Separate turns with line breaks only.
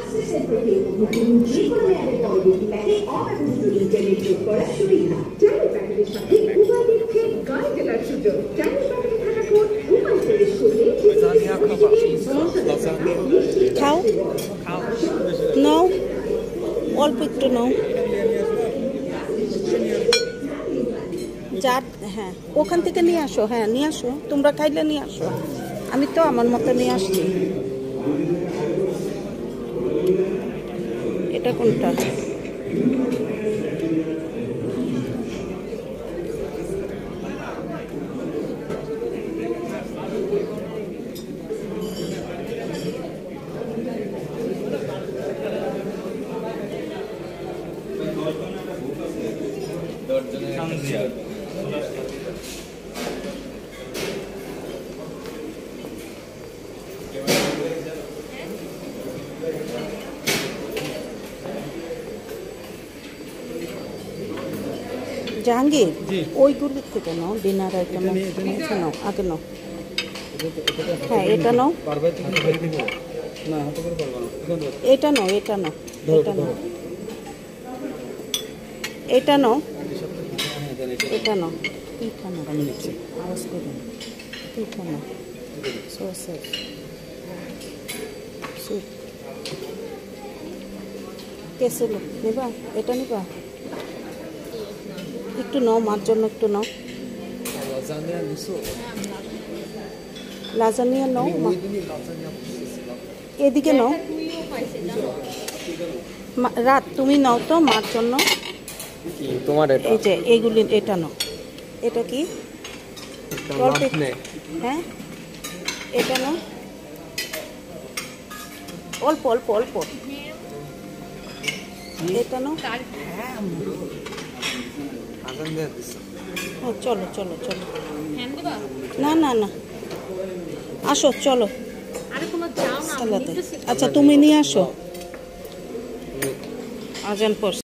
খাও নাও, অল্প একটু নাও। যা, হ্যাঁ ওখান থেকে নিয়ে আসো, হ্যাঁ নিয়ে আসো, তোমরা খাইলে নিয়ে আসো। আমি তো আমার মতো নিয়ে আসছি। এটা কোনটা? জাহাঙ্গীর ওইগুলির থেকে নাও, ডিনার আইটেম নাও, আগে নাও। হ্যাঁ এটা নাও, এটা নাও, এটা নাও, এটা নাও, এটা নাও, এটা নাও, পিঠা নাও, আওয়াজ করুন, পিঠা নাও, সসেস স্যুপ, কেসে লো নেবা, এটা নেবা, একটু নাও, মার জন্য একটু নাও। লাজানিয়া নাও, এদিকে নাও, রাত তুমি নাও তো মার জন্য।
তোমার
এই যে এইগুলি, এটা নাও। এটা কি? হ্যাঁ এটা নাও, অল্প অল্প অল্প, এটা নাও। চলো চলো চলো, না না না, আসো চলো। আচ্ছা তুমি নিয়ে আসো, আজান পর।